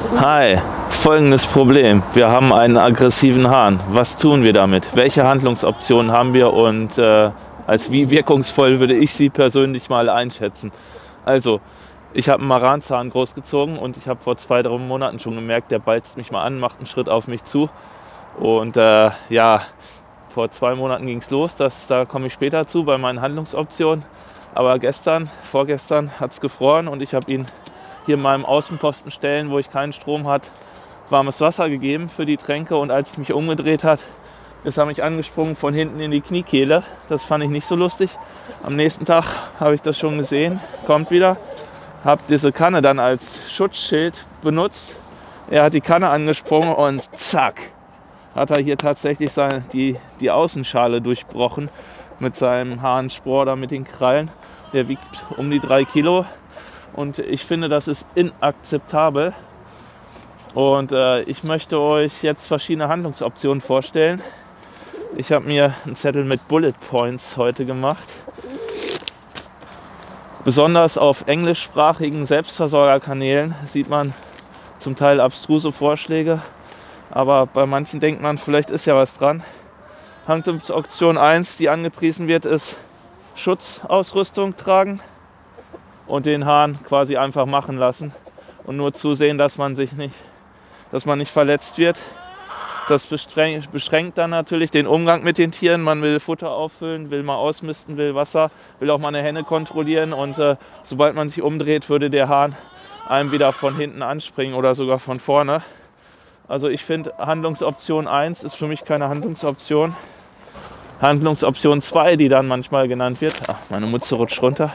Hi, folgendes Problem. Wir haben einen aggressiven Hahn. Was tun wir damit? Welche Handlungsoptionen haben wir und als wie wirkungsvoll würde ich sie persönlich mal einschätzen? Also, ich habe einen Maranzahn großgezogen und ich habe vor 2-3 Monaten schon gemerkt, der balzt mich mal an, macht einen Schritt auf mich zu. Und ja, vor 2 Monaten ging es los, da komme ich später zu bei meinen Handlungsoptionen. Aber vorgestern hat es gefroren und ich habe ihn hier in meinem Außenpostenstellen, wo ich keinen Strom hatte, warmes Wasser gegeben für die Tränke. Und als ich mich umgedreht hat, ist er mich angesprungen von hinten in die Kniekehle. Das fand ich nicht so lustig. Am nächsten Tag habe ich das schon gesehen, kommt wieder. Habe diese Kanne dann als Schutzschild benutzt. Er hat die Kanne angesprungen und zack, hat er hier tatsächlich die Außenschale durchbrochen mit seinem Hahnenspor oder mit den Krallen. Der wiegt um die 3 Kilo und ich finde, das ist inakzeptabel. Und ich möchte euch jetzt verschiedene Handlungsoptionen vorstellen. Ich habe mir einen Zettel mit Bullet Points heute gemacht. Besonders auf englischsprachigen Selbstversorgerkanälen sieht man zum Teil abstruse Vorschläge, aber bei manchen denkt man, vielleicht ist ja was dran. Handlungsoption 1, die angepriesen wird, ist Schutzausrüstung tragen und den Hahn quasi einfach machen lassen und nur zusehen, dass man nicht verletzt wird. Das beschränkt dann natürlich den Umgang mit den Tieren. Man will Futter auffüllen, will mal ausmisten, will Wasser, will auch mal eine Henne kontrollieren und sobald man sich umdreht, würde der Hahn einem wieder von hinten anspringen oder sogar von vorne. Also ich finde, Handlungsoption 1 ist für mich keine Handlungsoption. Handlungsoption 2, die dann manchmal genannt wird, meine Mutze rutscht runter,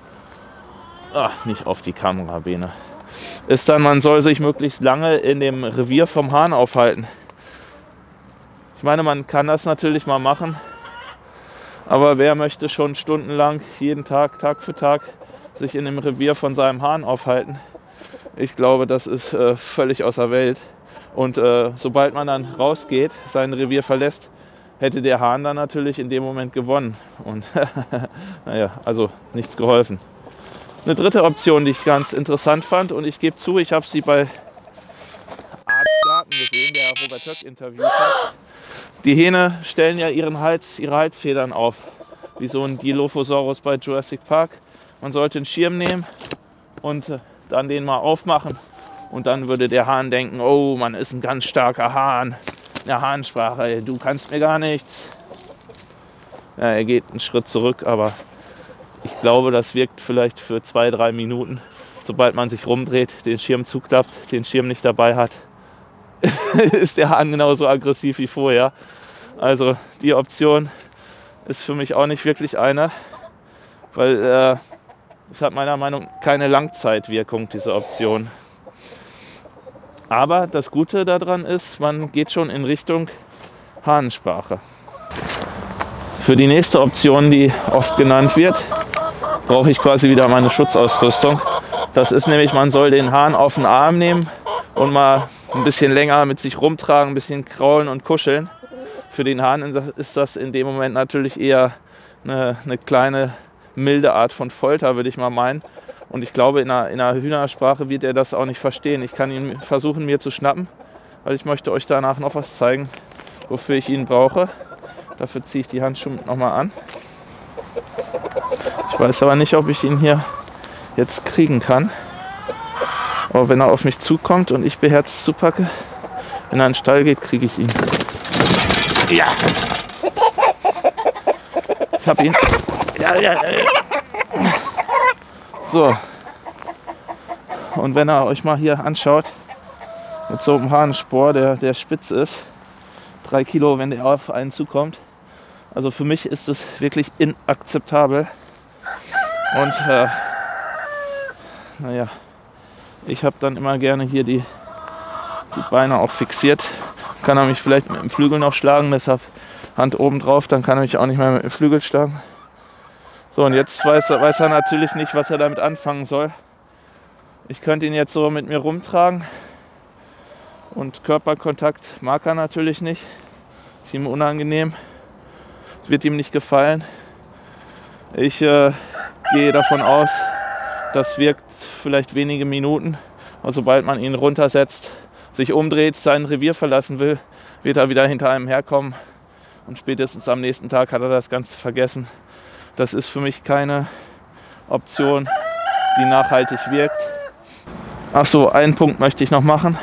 nicht auf die Kamera, Bene, ist dann, man soll sich möglichst lange in dem Revier vom Hahn aufhalten. Ich meine, man kann das natürlich mal machen, aber wer möchte schon stundenlang, jeden Tag, Tag für Tag, sich in dem Revier von seinem Hahn aufhalten? Ich glaube, das ist völlig außer Welt. Und sobald man dann rausgeht, sein Revier verlässt, hätte der Hahn dann natürlich in dem Moment gewonnen. Und naja, also nichts geholfen. Eine dritte Option, die ich ganz interessant fand, und ich gebe zu, ich habe sie bei Arztgarten gesehen, der Robert Höck interviewt hat. Die Hähne stellen ja ihre Halsfedern auf, wie so ein Dilophosaurus bei Jurassic Park. Man sollte einen Schirm nehmen und dann den mal aufmachen. Und dann würde der Hahn denken, oh, man ist ein ganz starker Hahn. In der Hahnsprache, du kannst mir gar nichts. Ja, er geht einen Schritt zurück, aber ich glaube, das wirkt vielleicht für 2-3 Minuten. Sobald man sich rumdreht, den Schirm zuklappt, den Schirm nicht dabei hat, ist der Hahn genauso aggressiv wie vorher. Also die Option ist für mich auch nicht wirklich eine, weil es hat meiner Meinung nach keine Langzeitwirkung, diese Option. Aber das Gute daran ist, man geht schon in Richtung Hahnensprache. Für die nächste Option, die oft genannt wird, brauche ich quasi wieder meine Schutzausrüstung. Das ist nämlich, man soll den Hahn auf den Arm nehmen und mal ein bisschen länger mit sich rumtragen, ein bisschen kraulen und kuscheln. Für den Hahn ist das in dem Moment natürlich eher eine kleine, milde Art von Folter, würde ich mal meinen. Und ich glaube, in einer Hühnersprache wird er das auch nicht verstehen. Ich kann ihn versuchen, mir zu schnappen, weil ich möchte euch danach noch was zeigen, wofür ich ihn brauche. Dafür ziehe ich die Handschuhe nochmal an. Ich weiß aber nicht, ob ich ihn hier jetzt kriegen kann. Aber wenn er auf mich zukommt und ich beherzt zupacke, wenn er in den Stall geht, kriege ich ihn. Ja! Ich habe ihn. Ja. So. Und wenn ihr euch mal hier anschaut, mit so einem Hahnenspor, der spitz ist, 3 Kilo, wenn der auf einen zukommt. Also für mich ist es wirklich inakzeptabel. Und naja, ich habe dann immer gerne hier die Beine auch fixiert. Kann er mich vielleicht mit dem Flügel noch schlagen, deshalb Hand oben drauf, dann kann er mich auch nicht mehr mit dem Flügel schlagen. So, und jetzt weiß er natürlich nicht, was er damit anfangen soll. Ich könnte ihn jetzt so mit mir rumtragen und Körperkontakt mag er natürlich nicht. Ist ihm unangenehm. Es wird ihm nicht gefallen. Ich gehe davon aus, das wirkt vielleicht wenige Minuten Aber sobald man ihn runtersetzt, sich umdreht, sein Revier verlassen will, wird er wieder hinter einem herkommen. Und spätestens am nächsten Tag hat er das Ganze vergessen. Das ist für mich keine Option, die nachhaltig wirkt. Ach so, einen Punkt möchte ich noch machen.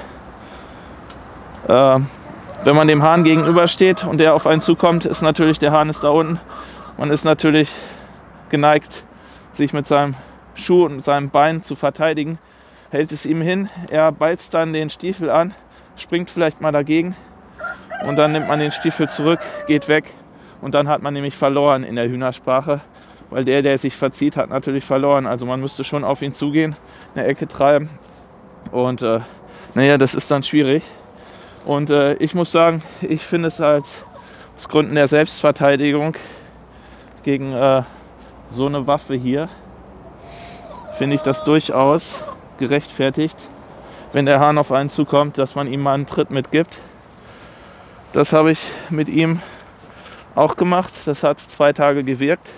Wenn man dem Hahn gegenübersteht und der auf einen zukommt, ist natürlich, der Hahn ist da unten. Man ist natürlich geneigt, sich mit seinem Schuh und seinem Bein zu verteidigen. Hält es ihm hin, er balzt dann den Stiefel an, springt vielleicht mal dagegen und dann nimmt man den Stiefel zurück, geht weg und dann hat man nämlich verloren in der Hühnersprache, weil der sich verzieht, hat natürlich verloren. Also man müsste schon auf ihn zugehen, eine Ecke treiben und naja, das ist dann schwierig. Und ich muss sagen, ich finde es aus Gründen der Selbstverteidigung gegen so eine Waffe hier, finde ich das durchaus gerechtfertigt, wenn der Hahn auf einen zukommt, dass man ihm mal einen Tritt mitgibt. Das habe ich mit ihm auch gemacht. Das hat 2 Tage gewirkt.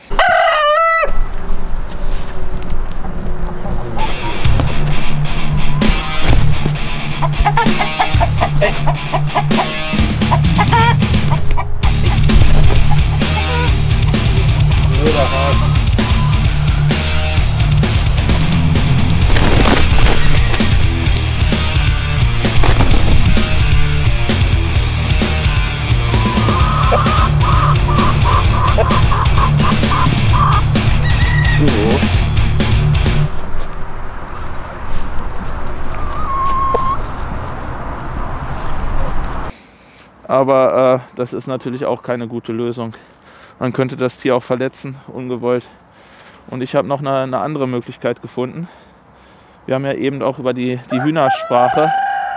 Aber das ist natürlich auch keine gute Lösung. Man könnte das Tier auch verletzen, ungewollt. Und ich habe noch eine andere Möglichkeit gefunden. Wir haben ja eben auch über die Hühnersprache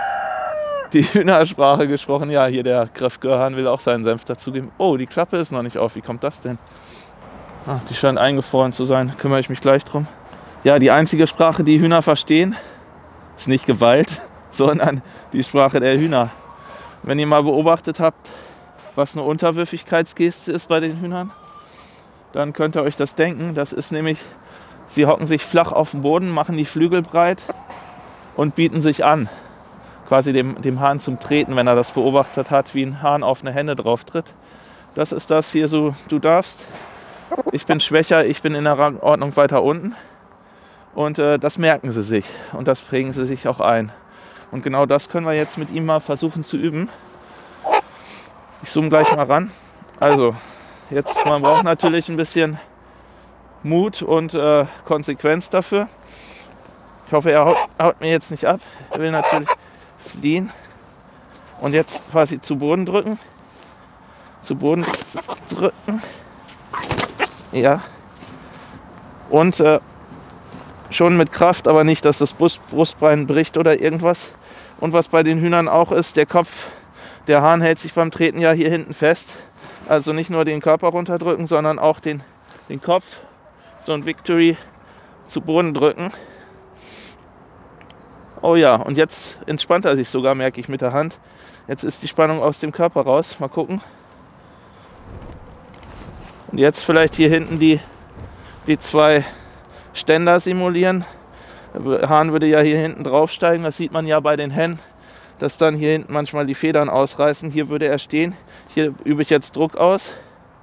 gesprochen. Ja, hier der Kräftgehörhahn will auch seinen Senf dazugeben. Oh, die Klappe ist noch nicht auf. Wie kommt das denn? Ah, die scheint eingefroren zu sein. Kümmere ich mich gleich drum. Ja, die einzige Sprache, die Hühner verstehen, ist nicht Gewalt, sondern die Sprache der Hühner. Wenn ihr mal beobachtet habt, was eine Unterwürfigkeitsgeste ist bei den Hühnern, dann könnt ihr euch das denken. Das ist nämlich, sie hocken sich flach auf den Boden, machen die Flügel breit und bieten sich an. Quasi dem Hahn zum Treten, wenn er das beobachtet hat, wie ein Hahn auf eine Henne drauf tritt. Das ist das hier so, du darfst. Ich bin schwächer, ich bin in der Rangordnung weiter unten. Und das merken sie sich und das prägen sie sich auch ein. Und genau das können wir jetzt mit ihm mal versuchen zu üben. Ich zoome gleich mal ran. Also, jetzt, man braucht natürlich ein bisschen Mut und Konsequenz dafür. Ich hoffe, er haut mir jetzt nicht ab. Er will natürlich fliehen. Und jetzt quasi zu Boden drücken. Zu Boden drücken. Ja. Und schon mit Kraft, aber nicht, dass das Brustbein bricht oder irgendwas. Und was bei den Hühnern auch ist, der Kopf, der Hahn hält sich beim Treten ja hier hinten fest. Also nicht nur den Körper runterdrücken, sondern auch den Kopf, so ein Victory, zu Boden drücken. Oh ja, und jetzt entspannt er sich sogar, merke ich mit der Hand. Jetzt ist die Spannung aus dem Körper raus. Mal gucken. Und jetzt vielleicht hier hinten die 2 Ständer simulieren. Der Hahn würde ja hier hinten draufsteigen, das sieht man ja bei den Hennen, dass dann hier hinten manchmal die Federn ausreißen. Hier würde er stehen. Hier übe ich jetzt Druck aus.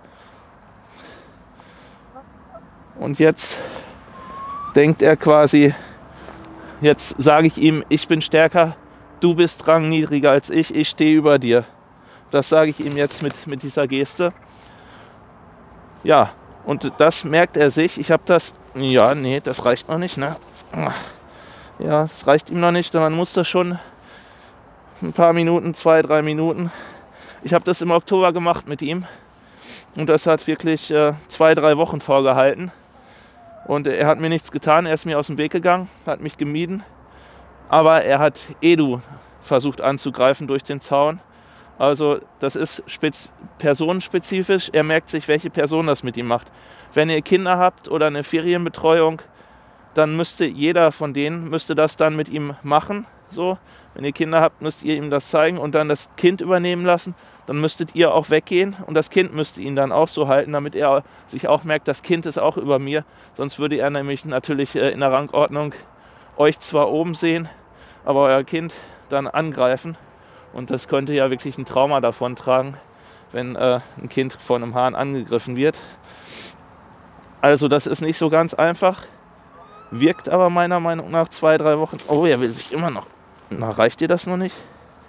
Und jetzt denkt er quasi, jetzt sage ich ihm, ich bin stärker, du bist rangniedriger als ich stehe über dir. Das sage ich ihm jetzt mit dieser Geste. Ja, und das merkt er sich. Ich habe das, ja, nee, das reicht noch nicht, ne? Ja, das reicht ihm noch nicht. Man muss das schon ein paar Minuten, 2, 3 Minuten. Ich habe das im Oktober gemacht mit ihm. Und das hat wirklich 2, 3 Wochen vorgehalten. Und er hat mir nichts getan. Er ist mir aus dem Weg gegangen, hat mich gemieden. Aber er hat Edu versucht anzugreifen durch den Zaun. Also das ist personenspezifisch. Er merkt sich, welche Person das mit ihm macht. Wenn ihr Kinder habt oder eine Ferienbetreuung, dann müsste jeder von denen das dann mit ihm machen. So, wenn ihr Kinder habt, müsst ihr ihm das zeigen und dann das Kind übernehmen lassen. Dann müsstet ihr auch weggehen und das Kind müsste ihn dann auch so halten, damit er sich auch merkt, das Kind ist auch über mir. Sonst würde er nämlich natürlich in der Rangordnung euch zwar oben sehen, aber euer Kind dann angreifen. Und das könnte ja wirklich ein Trauma davontragen, wenn ein Kind von einem Hahn angegriffen wird. Also das ist nicht so ganz einfach, wirkt aber meiner Meinung nach 2-3 Wochen. Oh, er will sich immer noch. Na, reicht dir das noch nicht?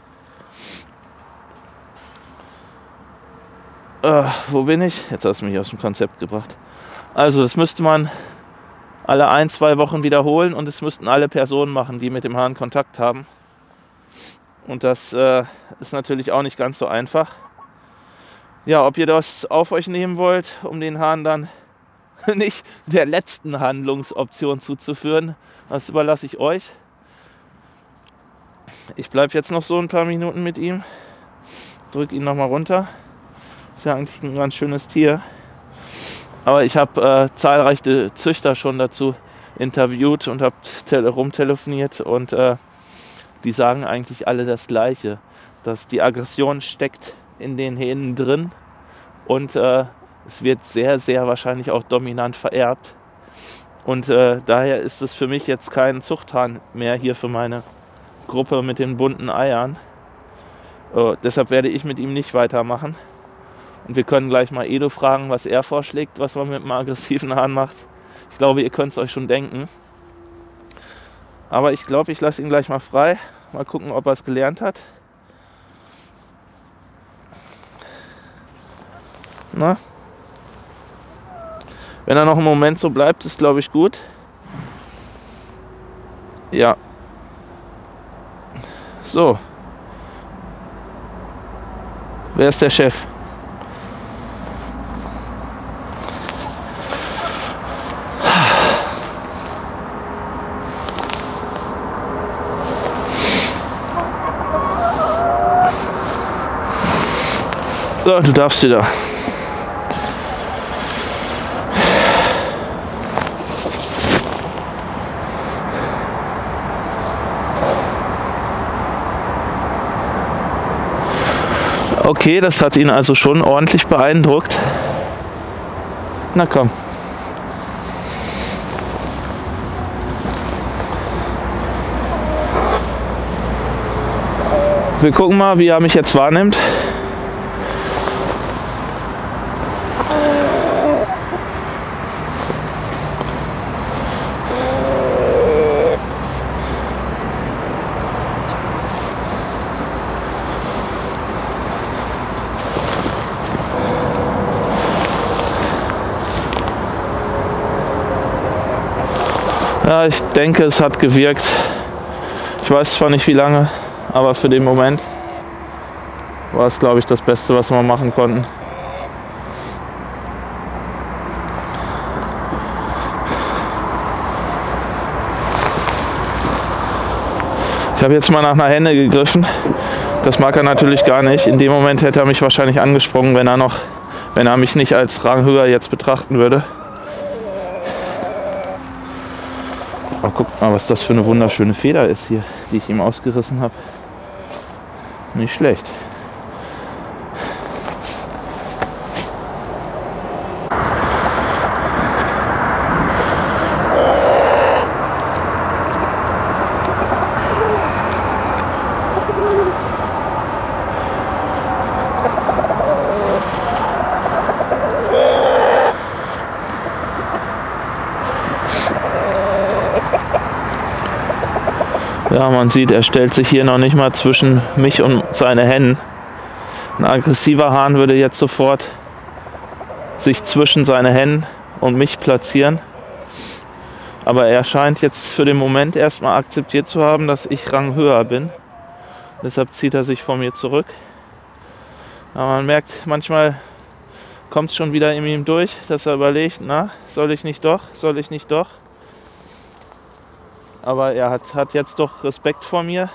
Wo bin ich? Jetzt hast du mich aus dem Konzept gebracht. Also das müsste man alle 1-2 Wochen wiederholen und es müssten alle Personen machen, die mit dem Hahn Kontakt haben. Und das ist natürlich auch nicht ganz so einfach. Ja, ob ihr das auf euch nehmen wollt, um den Hahn dann nicht der letzten Handlungsoption zuzuführen, das überlasse ich euch. Ich bleibe jetzt noch so ein paar Minuten mit ihm, drücke ihn nochmal runter. Ist ja eigentlich ein ganz schönes Tier. Aber ich habe zahlreiche Züchter schon dazu interviewt und habe rumtelefoniert und die sagen eigentlich alle das Gleiche, dass die Aggression steckt in den Hähnen drin und es wird sehr, sehr wahrscheinlich auch dominant vererbt. Und daher ist es für mich jetzt kein Zuchthahn mehr hier für meine Gruppe mit den bunten Eiern. Deshalb werde ich mit ihm nicht weitermachen. Und wir können gleich mal Edo fragen, was er vorschlägt, was man mit einem aggressiven Hahn macht. Ich glaube, ihr könnt es euch schon denken. Aber ich glaube, ich lasse ihn gleich mal frei. Mal gucken, ob er es gelernt hat. Na? Wenn er noch einen Moment so bleibt, ist glaube ich gut. Ja. So. Wer ist der Chef? So, du darfst wieder. Okay, das hat ihn also schon ordentlich beeindruckt. Na komm. Wir gucken mal, wie er mich jetzt wahrnimmt. Ja, ich denke, es hat gewirkt. Ich weiß zwar nicht wie lange, aber für den Moment war es, glaube ich, das Beste, was wir machen konnten. Ich habe jetzt mal nach einer Henne gegriffen. Das mag er natürlich gar nicht. In dem Moment hätte er mich wahrscheinlich angesprungen, wenn er mich nicht als Rang höher jetzt betrachten würde. Aber guckt mal, was das für eine wunderschöne Feder ist hier, die ich ihm ausgerissen habe. Nicht schlecht. Ja, man sieht, er stellt sich hier noch nicht mal zwischen mich und seine Hennen. Ein aggressiver Hahn würde jetzt sofort sich zwischen seine Hennen und mich platzieren. Aber er scheint jetzt für den Moment erstmal akzeptiert zu haben, dass ich Rang höher bin. Deshalb zieht er sich von mir zurück. Aber man merkt, manchmal kommt es schon wieder in ihm durch, dass er überlegt, na, soll ich nicht doch, soll ich nicht doch. Aber er hat jetzt doch Respekt vor mir.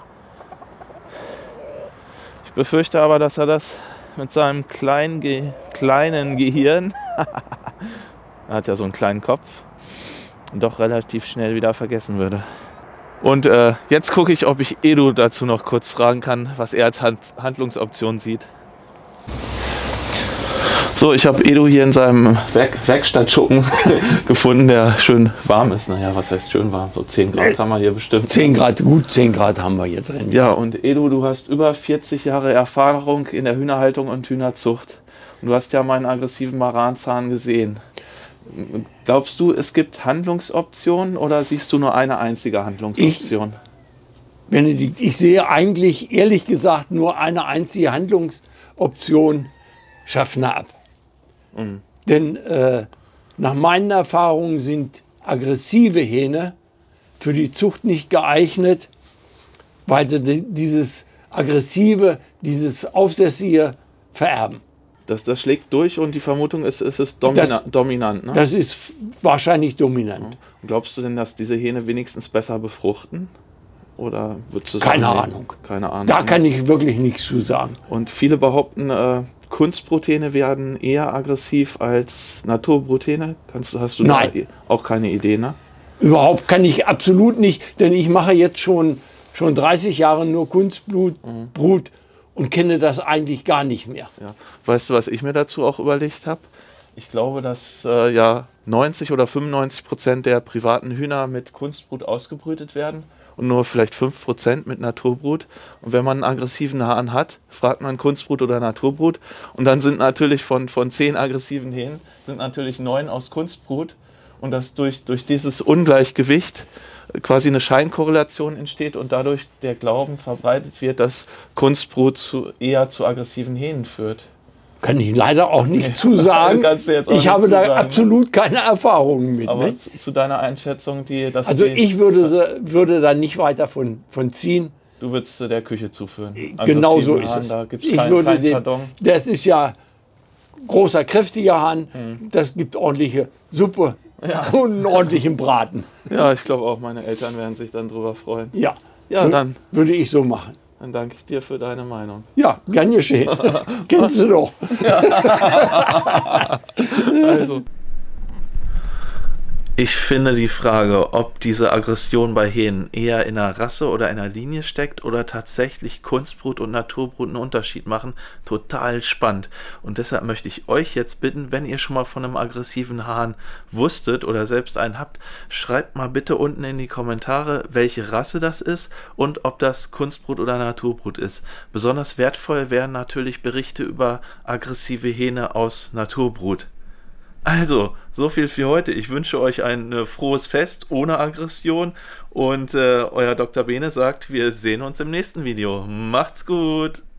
Ich befürchte aber, dass er das mit seinem kleinen Gehirn, er hat ja so einen kleinen Kopf, doch relativ schnell wieder vergessen würde. Und jetzt gucke ich, ob ich Edo dazu noch kurz fragen kann, was er als Handlungsoption sieht. So, ich habe Edu hier in seinem Werkstattschuppen gefunden, der schön warm ist. Naja, was heißt schön warm? So 10 Grad haben wir hier bestimmt. 10 Grad, gut 10 Grad haben wir hier drin. Ja, und Edu, du hast über 40 Jahre Erfahrung in der Hühnerhaltung und Hühnerzucht. Und du hast ja meinen aggressiven Maranzahn gesehen. Glaubst du, es gibt Handlungsoptionen oder siehst du nur eine einzige Handlungsoption? Benedikt, ich sehe eigentlich, ehrlich gesagt, nur eine einzige Handlungsoption: Schaffner ab. Denn nach meinen Erfahrungen sind aggressive Hähne für die Zucht nicht geeignet, weil sie dieses aggressive, dieses Aufsässige vererben. Das schlägt durch und die Vermutung ist, es ist dominant. Ne? Das ist wahrscheinlich dominant. Und glaubst du denn, dass diese Hähne wenigstens besser befruchten? Oder würdest du sagen, Keine Ahnung. Keine Ahnung. Da kann ich wirklich nichts zu sagen. Und viele behaupten, Kunstbruthähne werden eher aggressiv als Naturbruthähne. Hast du Nein. Da auch keine Idee, ne? Überhaupt kann ich absolut nicht, denn ich mache jetzt schon 30 Jahre nur Kunstbrut und kenne das eigentlich gar nicht mehr. Ja. Weißt du, was ich mir dazu auch überlegt habe? Ich glaube, dass 90 oder 95% der privaten Hühner mit Kunstbrut ausgebrütet werden und nur vielleicht 5% mit Naturbrut. Und wenn man einen aggressiven Hahn hat, fragt man Kunstbrut oder Naturbrut. Und dann sind natürlich von 10 aggressiven Hähnen sind natürlich 9 aus Kunstbrut. Und dass durch dieses Ungleichgewicht quasi eine Scheinkorrelation entsteht und dadurch der Glauben verbreitet wird, dass Kunstbrut eher zu aggressiven Hähnen führt. Kann ich leider auch nicht zu sagen. Kannst du jetzt auch ich nicht habe da sagen, absolut keine Erfahrungen mit. Aber Ne? zu deiner Einschätzung, also ich würde da nicht weiter von ziehen. Du würdest der Küche zuführen. Genau so ist es. Da gibt's kein Pardon. Das ist ja großer, kräftiger Hahn. Das gibt ordentliche Suppe und einen ordentlichen Braten. Ja, ich glaube auch, meine Eltern werden sich dann drüber freuen. Ja, dann würde ich so machen. Dann danke ich dir für deine Meinung. Ja, gern geschehen. Kennst du doch. Also. Ich finde die Frage, ob diese Aggression bei Hähnen eher in einer Rasse oder in einer Linie steckt oder tatsächlich Kunstbrut und Naturbrut einen Unterschied machen, total spannend. Und deshalb möchte ich euch jetzt bitten, wenn ihr schon mal von einem aggressiven Hahn wusstet oder selbst einen habt, schreibt mal bitte unten in die Kommentare, welche Rasse das ist und ob das Kunstbrut oder Naturbrut ist. Besonders wertvoll wären natürlich Berichte über aggressive Hähne aus Naturbrut. Also, so viel für heute. Ich wünsche euch ein frohes Fest ohne Aggression und euer Dr. Bene sagt, wir sehen uns im nächsten Video. Macht's gut!